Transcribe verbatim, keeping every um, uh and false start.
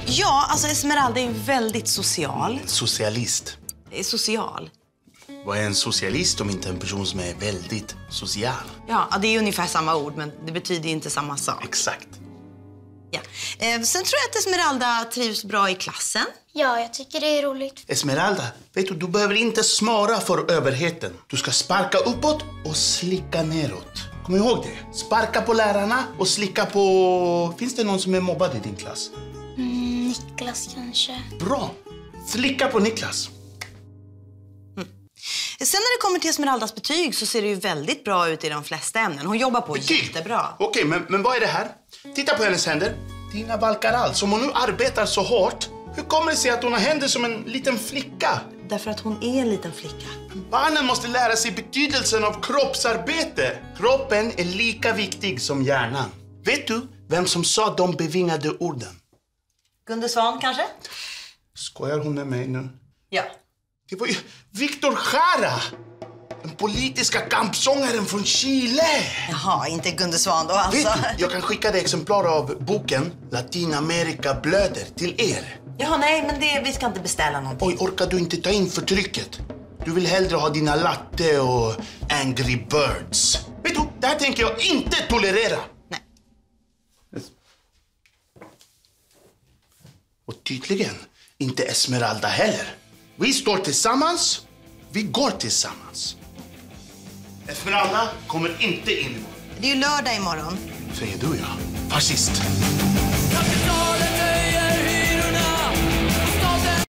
Ja, alltså Esmeralda är ju väldigt social. Socialist. Social. Vad är en socialist om inte en person som är väldigt social? Ja, det är ungefär samma ord, men det betyder inte samma sak. Exakt. Ja. Eh, sen tror jag att Esmeralda trivs bra i klassen. Ja, jag tycker det är roligt. Esmeralda, vet du, du behöver inte smara för överheten. Du ska sparka uppåt och slicka neråt. Kom ihåg det. Sparka på lärarna och slicka på... Finns det någon som är mobbad i din klass? Mm, Niklas kanske. Bra. Slicka på Niklas. Sen när det kommer till Esmeraldas betyg så ser det ju väldigt bra ut i de flesta ämnen. Hon jobbar på Betyg. jättebra. Okej, men, men vad är det här? Titta på hennes händer. Dina valkar alls. Om hon nu arbetar så hårt, hur kommer det sig att hon har händer som en liten flicka? Därför att hon är en liten flicka. Barnen måste lära sig betydelsen av kroppsarbete. Kroppen är lika viktig som hjärnan. Vet du vem som sa de bevingade orden? Gunde Svan kanske? Skojar hon med mig nu? Ja. Det var ju Victor Jara, den politiska kampsångaren från Chile. Jaha, inte Gunde Svan då alltså. Vet du, jag kan skicka dig exemplar av boken Latinamerika blöder till er. Jaha, nej, men det, vi ska inte beställa någonting. Oj, orkar du inte ta in förtrycket? Du vill hellre ha dina latte och Angry Birds. Vet du, det här tänker jag inte tolerera. Nej. Och tydligen inte Esmeralda heller. Vi står tillsammans, vi går tillsammans. Esmeralda kommer inte in imorgon. Det är ju lördag imorgon. Säger du ja, fascist.